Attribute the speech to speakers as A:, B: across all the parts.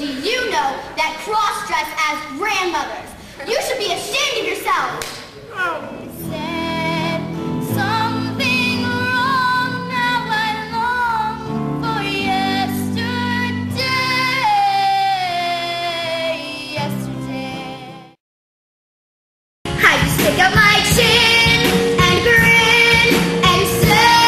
A: Do you know that cross-dress as grandmothers? You should be ashamed of yourselves. Said something wrong, now I long for yesterday. I just stick up my chin and grin and say,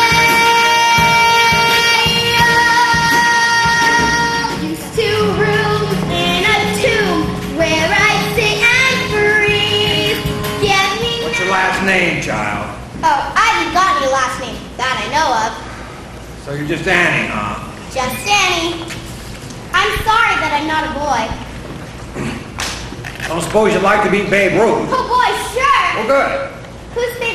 A: oh, used to room in a tomb where I sit and freeze. Get me.
B: What's your last name, child?
A: Oh, I haven't got any last name that I know of.
B: So you're just Annie, huh?
A: Just Annie. I'm sorry that I'm not a boy.
B: Don't suppose you'd like to be Babe Ruth?
A: Oh boy, sure.
B: Well, good.
A: Who's Babe